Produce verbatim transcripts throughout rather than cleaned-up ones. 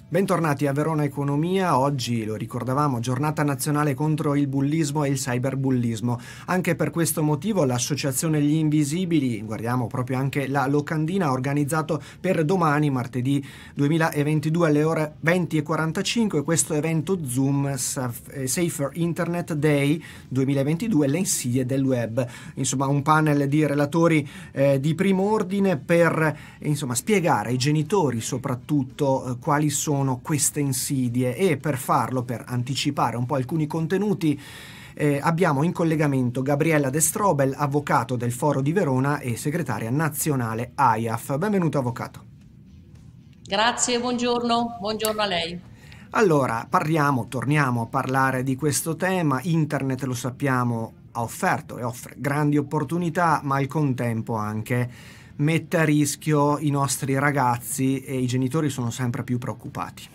Bentornati a Verona Economia. Oggi, lo ricordavamo, giornata nazionale contro il bullismo e il cyberbullismo. Anche per questo motivo l'associazione Gli Invisibili, guardiamo proprio anche la locandina, ha organizzato per domani, martedì duemilaventidue alle ore venti e quarantacinque, questo evento Zoom Safer Internet Day duemilaventidue, le insidie del web. Insomma, un panel di relatori eh, di primo ordine per eh, insomma, spiegare ai genitori soprattutto eh, quali sono queste insidie, e per farlo, per anticipare un po' alcuni contenuti, eh, abbiamo in collegamento Gabriella De Strobel, avvocato del Foro di Verona e segretaria nazionale A I A F. Benvenuto, avvocato. Grazie, buongiorno, buongiorno a lei. Allora, parliamo, torniamo a parlare di questo tema. Internet, lo sappiamo, ha offerto e offre grandi opportunità, ma al contempo anche mette a rischio i nostri ragazzi, e i genitori sono sempre più preoccupati.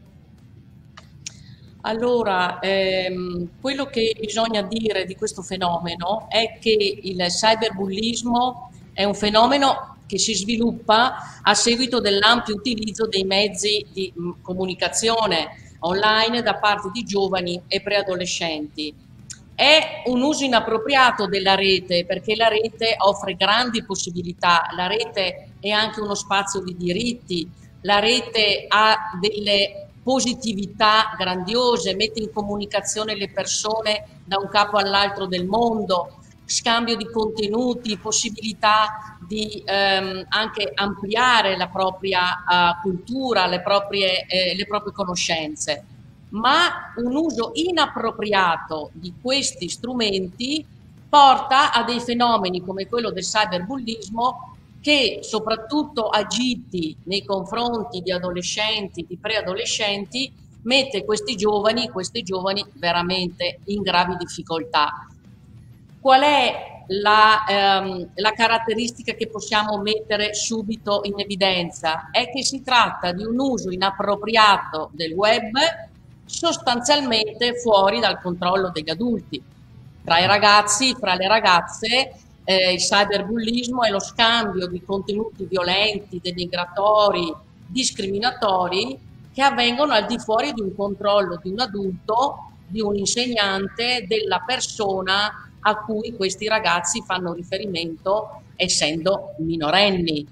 Allora, ehm, quello che bisogna dire di questo fenomeno è che il cyberbullismo è un fenomeno che si sviluppa a seguito dell'ampio utilizzo dei mezzi di mh, comunicazione online da parte di giovani e preadolescenti. È un uso inappropriato della rete, perché la rete offre grandi possibilità, la rete è anche uno spazio di diritti, la rete ha delle positività grandiose, mette in comunicazione le persone da un capo all'altro del mondo, scambio di contenuti, possibilità di ehm, anche ampliare la propria uh, cultura, le proprie, eh, le proprie conoscenze. Ma un uso inappropriato di questi strumenti porta a dei fenomeni come quello del cyberbullismo, che soprattutto agiti nei confronti di adolescenti, di preadolescenti, mette questi giovani, questi giovani veramente in gravi difficoltà. Qual è la, ehm, la caratteristica che possiamo mettere subito in evidenza? È che si tratta di un uso inappropriato del web, sostanzialmente fuori dal controllo degli adulti. Tra i ragazzi, fra le ragazze, eh, il cyberbullismo è lo scambio di contenuti violenti, denigratori, discriminatori, che avvengono al di fuori di un controllo di un adulto, di un insegnante, della persona a cui questi ragazzi fanno riferimento essendo minorenni.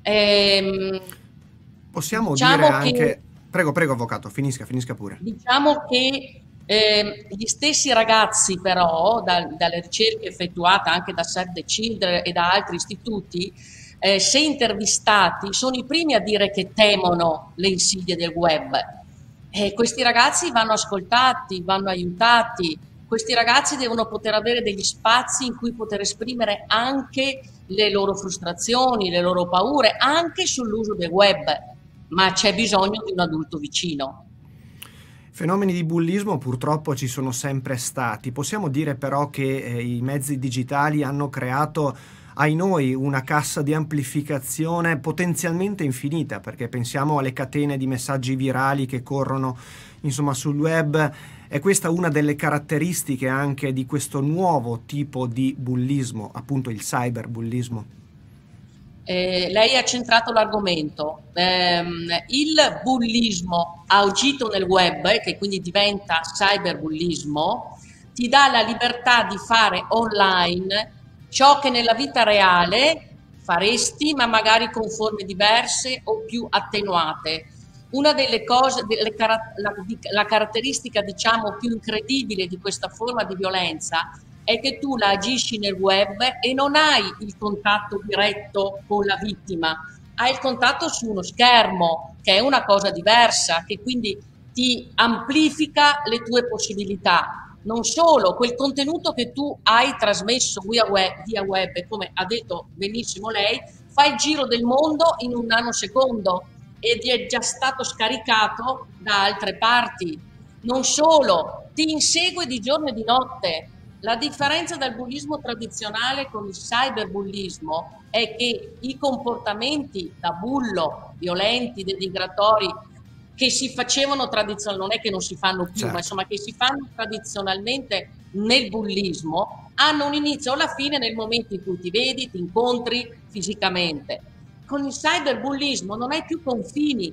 Ehm, Possiamo diciamo dire anche... che Prego, prego, avvocato, finisca, finisca pure. Diciamo che eh, gli stessi ragazzi però, da, dalle ricerche effettuate anche da Save the Children e da altri istituti, eh, se intervistati, sono i primi a dire che temono le insidie del web. Eh, questi ragazzi vanno ascoltati, vanno aiutati, questi ragazzi devono poter avere degli spazi in cui poter esprimere anche le loro frustrazioni, le loro paure, anche sull'uso del web. Ma c'è bisogno di un adulto vicino. Fenomeni di bullismo purtroppo ci sono sempre stati. Possiamo dire però che eh, i mezzi digitali hanno creato, ai noi, una cassa di amplificazione potenzialmente infinita, perché pensiamo alle catene di messaggi virali che corrono insomma sul web. È questa una delle caratteristiche anche di questo nuovo tipo di bullismo, appunto il cyberbullismo. Eh, lei ha centrato l'argomento. Eh, il bullismo agito nel web, eh, che quindi diventa cyberbullismo, ti dà la libertà di fare online ciò che nella vita reale faresti, ma magari con forme diverse o più attenuate. Una delle cose, delle car- la, la caratteristica diciamo più incredibile di questa forma di violenza è che tu la agisci nel web e non hai il contatto diretto con la vittima, hai il contatto su uno schermo, che è una cosa diversa, che quindi ti amplifica le tue possibilità. Non solo, quel contenuto che tu hai trasmesso via web, via web, e come ha detto benissimo lei, fa il giro del mondo in un nanosecondo ed è già stato scaricato da altre parti. Non solo, ti insegue di giorno e di notte. La differenza dal bullismo tradizionale con il cyberbullismo è che i comportamenti da bullo, violenti, denigratori, che si facevano tradizionalmente, non è che non si fanno più, certo, ma insomma che si fanno tradizionalmente nel bullismo, hanno un inizio o la fine nel momento in cui ti vedi, ti incontri fisicamente. Con il cyberbullismo non hai più confini,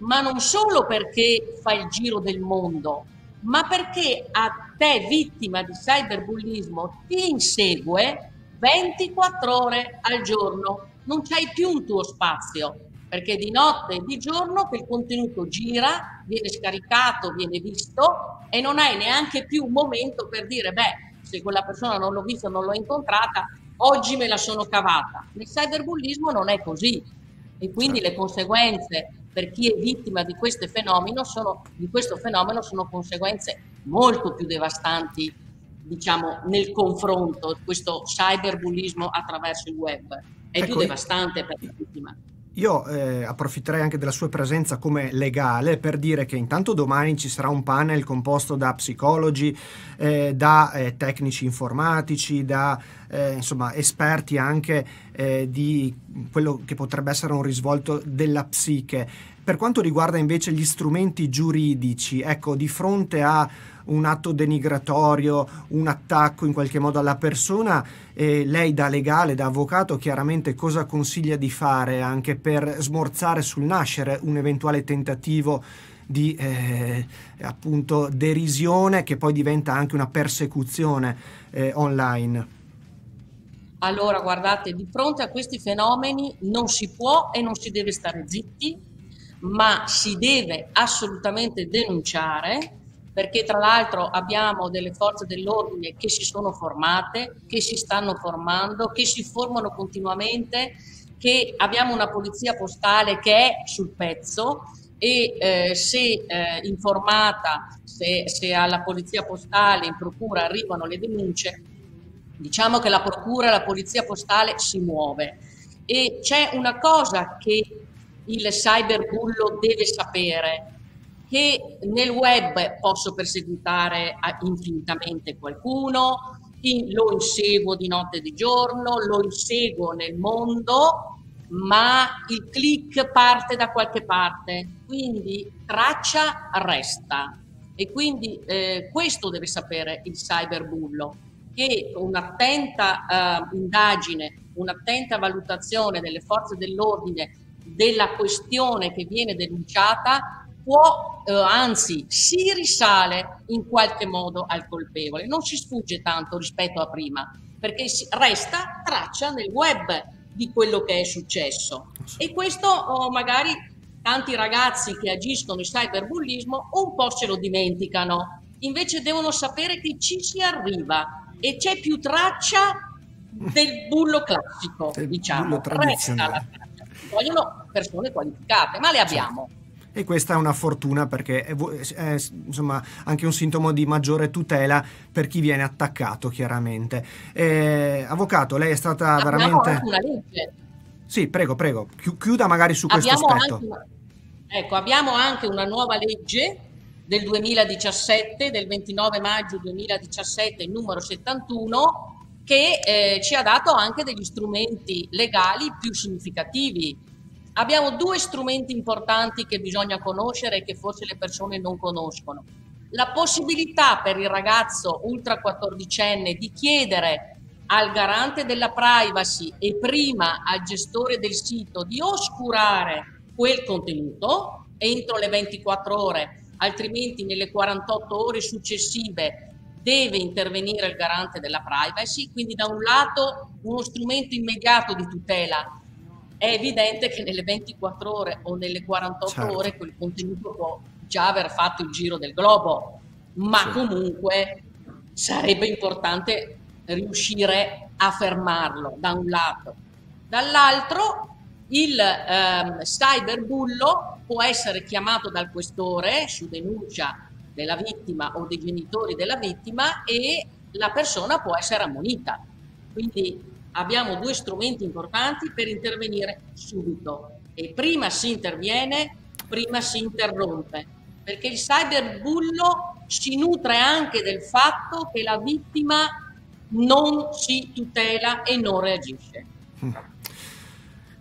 ma non solo perché fa il giro del mondo, ma perché a te, vittima di cyberbullismo, ti insegue ventiquattro ore al giorno. Non c'hai più un tuo spazio, perché di notte e di giorno che il contenuto gira, viene scaricato, viene visto e non hai neanche più un momento per dire, beh, se quella persona non l'ho vista, non l'ho incontrata, oggi me la sono cavata. Nel cyberbullismo non è così e quindi le conseguenze per chi è vittima di questo fenomeno sono, di questo fenomeno sono conseguenze molto più devastanti, diciamo, nel confronto. Questo cyberbullismo attraverso il web è ecco, più devastante per la vittima. Io eh, approfitterei anche della sua presenza come legale per dire che intanto domani ci sarà un panel composto da psicologi, eh, da eh, tecnici informatici, da eh, insomma esperti anche eh, di quello che potrebbe essere un risvolto della psiche. Per quanto riguarda invece gli strumenti giuridici, ecco, di fronte a un atto denigratorio, un attacco in qualche modo alla persona, eh, lei da legale, da avvocato, chiaramente cosa consiglia di fare anche per smorzare sul nascere un eventuale tentativo di eh, appunto derisione che poi diventa anche una persecuzione eh, online? Allora, guardate, di fronte a questi fenomeni non si può e non si deve stare zitti, ma si deve assolutamente denunciare, perché tra l'altro abbiamo delle forze dell'ordine che si sono formate, che si stanno formando, che si formano continuamente, che abbiamo una polizia postale che è sul pezzo e eh, se eh, informata, se, se alla polizia postale, in procura arrivano le denunce, diciamo che la procura e la polizia postale si muove. E c'è una cosa che il cyberbullo deve sapere, che nel web posso perseguitare infinitamente qualcuno, lo inseguo di notte e di giorno, lo inseguo nel mondo, ma il click parte da qualche parte, quindi traccia resta. E quindi eh, questo deve sapere il cyberbullo, che un'attenta eh, indagine, un'attenta valutazione delle forze dell'ordine della questione che viene denunciata può, eh, anzi si risale in qualche modo al colpevole, non si sfugge tanto rispetto a prima, perché si, resta traccia nel web di quello che è successo. E questo oh, magari tanti ragazzi che agiscono in cyberbullismo un po' se lo dimenticano, invece devono sapere che ci si arriva e c'è più traccia del bullo classico, del diciamo, bullo tradizionale. Resta la traccia. Vogliono persone qualificate, ma le abbiamo. Certo. E questa è una fortuna perché è, è insomma anche un sintomo di maggiore tutela per chi viene attaccato, chiaramente. Eh, avvocato, lei è stata abbiamo veramente... anche una legge. Sì, prego, prego, chiuda magari su questo abbiamo aspetto. Anche una... Ecco, abbiamo anche una nuova legge del duemiladiciassette, del ventinove maggio duemiladiciassette, il numero settantuno, che eh, ci ha dato anche degli strumenti legali più significativi. Abbiamo due strumenti importanti che bisogna conoscere e che forse le persone non conoscono. La possibilità per il ragazzo ultra quattordicenne di chiedere al garante della privacy e prima al gestore del sito di oscurare quel contenuto entro le ventiquattro ore, altrimenti nelle quarantotto ore successive deve intervenire il garante della privacy, quindi da un lato uno strumento immediato di tutela. È evidente che nelle ventiquattro ore o nelle quarantotto certo. ore quel contenuto può già aver fatto il giro del globo, ma sì. comunque sarebbe importante riuscire a fermarlo da un lato. Dall'altro il ehm, cyberbullo può essere chiamato dal questore su denuncia della vittima o dei genitori della vittima e la persona può essere ammonita. Quindi abbiamo due strumenti importanti per intervenire subito e prima si interviene, prima si interrompe, perché il cyberbullo si nutre anche del fatto che la vittima non si tutela e non reagisce.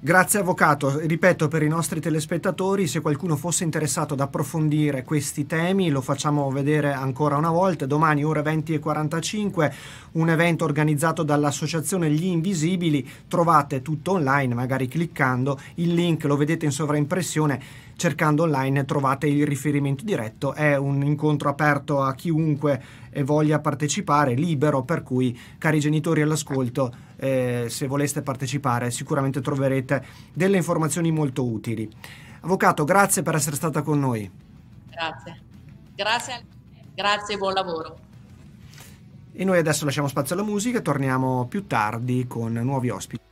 Grazie avvocato, ripeto per i nostri telespettatori, se qualcuno fosse interessato ad approfondire questi temi lo facciamo vedere ancora una volta, domani ore venti e quarantacinque, un evento organizzato dall'associazione Gli Invisibili, trovate tutto online, magari cliccando, il link lo vedete in sovraimpressione, cercando online trovate il riferimento diretto, è un incontro aperto a chiunque voglia partecipare, libero, per cui cari genitori all'ascolto, eh, se voleste partecipare sicuramente troverete delle informazioni molto utili. Avvocato, grazie per essere stata con noi. Grazie, grazie, grazie e buon lavoro. E noi adesso lasciamo spazio alla musica e torniamo più tardi con nuovi ospiti.